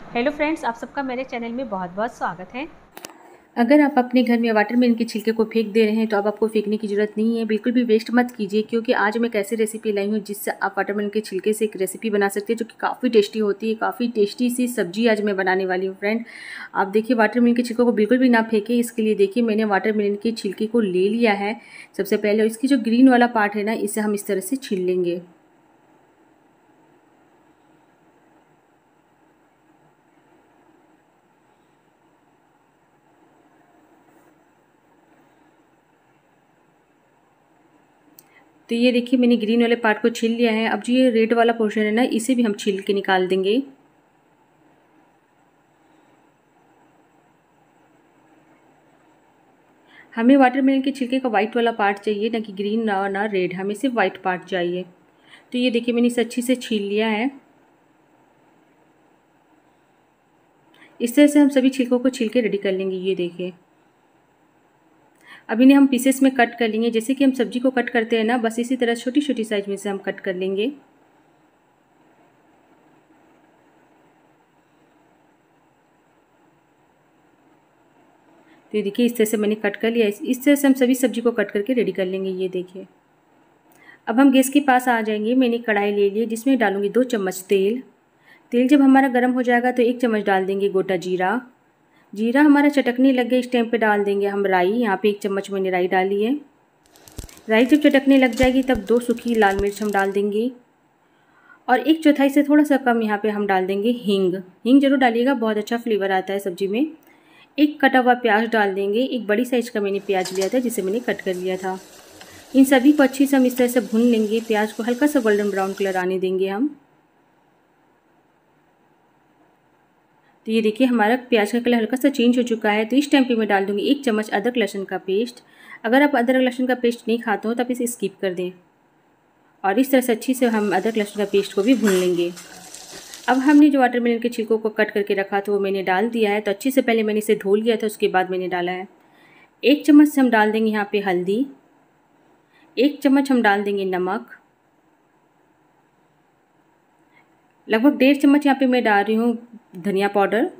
Hello friends, आप सबका मेरे चैनल में बहुत बहुत स्वागत है। अगर आप अपने घर में वाटरमेलन के छिलके को फेंक दे रहे हैं तो अब आपको फेंकने की ज़रूरत नहीं है। बिल्कुल भी वेस्ट मत कीजिए, क्योंकि आज मैं एक ऐसी रेसिपी लाई हूँ जिससे आप वाटरमेलन के छिलके से एक रेसिपी बना सकते हैं जो कि काफ़ी टेस्टी होती है। काफ़ी टेस्टी सी सब्जी आज मैं बनाने वाली हूँ फ्रेंड। आप देखिए, वाटरमेलन के छिलकों को बिल्कुल भी ना फेंकें। इसके लिए देखिए, मैंने वाटरमेलन के छिलके को ले लिया है। सबसे पहले इसकी जो ग्रीन वाला पार्ट है ना, इसे हम इस तरह से छील लेंगे। तो ये देखिए, मैंने ग्रीन वाले पार्ट को छील लिया है। अब जो ये रेड वाला पोर्शन है ना, इसे भी हम छील के निकाल देंगे। हमें वाटरमेलन के छिलके का वाइट वाला पार्ट चाहिए, ना कि ग्रीन ना रेड, हमें सिर्फ वाइट पार्ट चाहिए। तो ये देखिए, मैंने इसे अच्छी से छील लिया है। इस तरह से हम सभी छिलकों को छील के रेडी कर लेंगे। ये देखिए, अब इन्हें हम पीसेस में कट कर लेंगे, जैसे कि हम सब्जी को कट करते हैं ना, बस इसी तरह छोटी छोटी साइज में से हम कट कर लेंगे। तो ये देखिए, इस तरह से मैंने कट कर लिया। इस तरह से हम सभी सब्जी को कट करके रेडी कर लेंगे। ये देखिए, अब हम गैस के पास आ जाएंगे। मैंने कढ़ाई ले ली, जिसमें डालूंगी 2 चम्मच तेल। तेल जब हमारा गर्म हो जाएगा तो 1 चम्मच डाल देंगे गोटा जीरा। जीरा हमारा चटकने लग गया, इस टाइम पे डाल देंगे हम राई। यहाँ पे 1 चम्मच मैंने राई डाली है। राई जब चटकने लग जाएगी तब 2 सूखी लाल मिर्च हम डाल देंगे, और 1/4 से थोड़ा सा कम यहाँ पे हम डाल देंगे हींग। हींग जरूर डालिएगा, बहुत अच्छा फ्लेवर आता है सब्जी में। 1 कटा हुआ प्याज डाल देंगे। एक बड़ी साइज का मैंने प्याज लिया था, जिसे मैंने कट कर लिया था। इन सभी को अच्छी से हम इस तरह से भून लेंगे। प्याज को हल्का सा गोल्डन ब्राउन कलर आने देंगे हम। तो ये देखिए, हमारा प्याज का कलर हल्का सा चेंज हो चुका है। तो इस टाइम पे मैं डाल दूंगी 1 चम्मच अदरक लहसुन का पेस्ट। अगर आप अदरक लहसुन का पेस्ट नहीं खाते हो तो आप इसे स्किप कर दें। और इस तरह से अच्छी से हम अदरक लहसुन का पेस्ट को भी भून लेंगे। अब हमने जो वाटरमेलन के छिलकों को कट करके रखा था वो मैंने डाल दिया है। तो अच्छे से पहले मैंने इसे धो लिया था, उसके बाद मैंने डाला है। 1 चम्मच से हम डाल देंगे यहाँ पे हल्दी। 1 चम्मच हम डाल देंगे नमक। लगभग 1.5 चम्मच यहाँ पे मैं डाल रही हूँ धनिया पाउडर।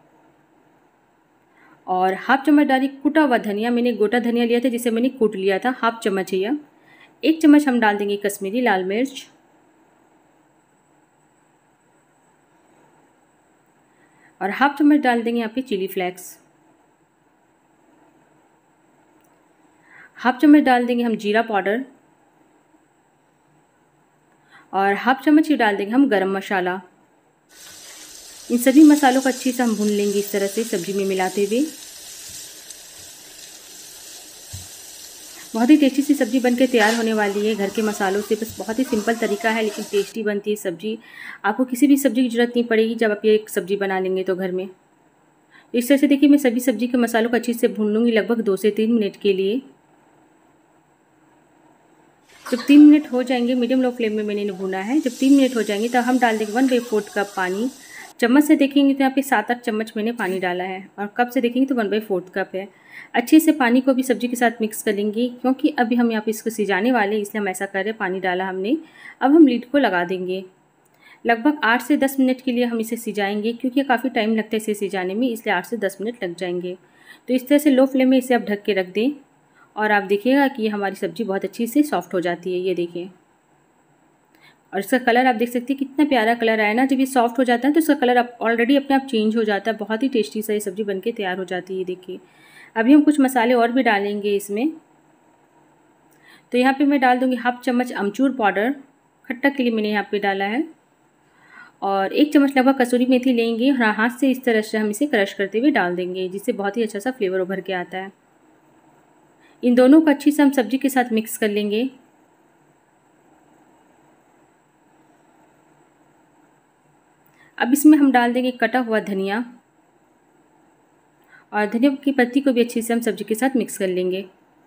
और 1/2 चम्मच डाली कुटा हुआ धनिया। मैंने गोटा धनिया लिया था, जिसे मैंने कूट लिया था। 1/2 चम्मच है यह। 1 चम्मच हम डाल देंगे कश्मीरी लाल मिर्च। और 1/2 चम्मच डाल देंगे यहाँ पे चिली फ्लेक्स। 1/2 चम्मच डाल देंगे हम जीरा पाउडर। और 1/2 चम्मच ही डाल देंगे हम गरम मसाला। इन सभी मसालों को अच्छी से हम भून लेंगे, इस तरह से सब्जी में मिलाते हुए। बहुत ही टेस्टी सी सब्जी बनके तैयार होने वाली है घर के मसालों से। बस बहुत ही सिंपल तरीका है, लेकिन टेस्टी बनती है सब्जी। आपको किसी भी सब्जी की ज़रूरत नहीं पड़ेगी जब आप ये एक सब्जी बना लेंगे तो घर में। इस तरह से देखिए, मैं सभी सब्जी के मसालों को अच्छी से भून लूँगी, लगभग 2 से 3 मिनट के लिए। जब 3 मिनट हो जाएंगे, मीडियम लो फ्लेम में मैंने इन्हें भुना है। जब 3 मिनट हो जाएंगे तब हम डाल देंगे 1/4 कप पानी। चम्मच से देखेंगे तो यहाँ पे 7-8 चम्मच मैंने पानी डाला है, और कप से देखेंगे तो 1/4 कप है। अच्छे से पानी को भी सब्जी के साथ मिक्स कर लेंगे, क्योंकि अभी हम यहाँ पे इसको सिजाने वाले हैं, इसलिए हम ऐसा कर रहे हैं। पानी डाला हमने। अब हम लीड को लगा देंगे। लगभग 8 से 10 मिनट के लिए हम इसे सिजाएंगे, क्योंकि काफ़ी टाइम लगता है इसे सिजाने में, इसलिए 8 से 10 मिनट लग जाएंगे। तो इस तरह से लो फ्लेम में इसे आप ढक के रख दें, और आप देखिएगा कि हमारी सब्ज़ी बहुत अच्छी से सॉफ्ट हो जाती है। ये देखिए, और इसका कलर आप देख सकते हैं कितना प्यारा कलर आया ना। जब ये सॉफ्ट हो जाता है तो इसका कलर ऑलरेडी अपने आप चेंज हो जाता है। बहुत ही टेस्टी सा ये सब्ज़ी बनके तैयार हो जाती है। ये देखिए, अभी हम कुछ मसाले और भी डालेंगे इसमें। तो यहाँ पे मैं डाल दूँगी 1/2 चम्मच अमचूर पाउडर। खट्टा के लिए मैंने यहाँ पे डाला है। और 1 चम्मच लगभग कसूरी मेथी लेंगे, और हाथ से इस तरह से हम इसे क्रश करते हुए डाल देंगे, जिससे बहुत ही अच्छा सा फ्लेवर उभर के आता है। इन दोनों को अच्छी से हम सब्जी के साथ मिक्स कर लेंगे। अब इसमें हम डाल देंगे कटा हुआ धनिया, और धनिया की पत्ती को भी अच्छे से हम सब्जी के साथ मिक्स कर लेंगे।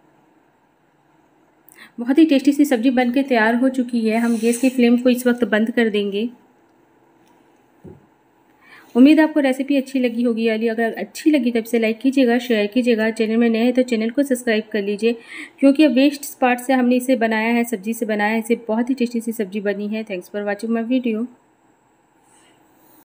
बहुत ही टेस्टी सी सब्जी बनके तैयार हो चुकी है। हम गैस की फ्लेम को इस वक्त बंद कर देंगे। उम्मीद आपको रेसिपी अच्छी लगी होगी। अगर अच्छी लगी तब से लाइक कीजिएगा, शेयर कीजिएगा। चैनल में नए हैं तो चैनल को सब्सक्राइब कर लीजिए, क्योंकि अब वेस्ट पार्ट से हमने इसे बनाया है, सब्जी से बनाया है। इसे बहुत ही टेस्टी सी सब्जी बनी है। Thanks for watching my video.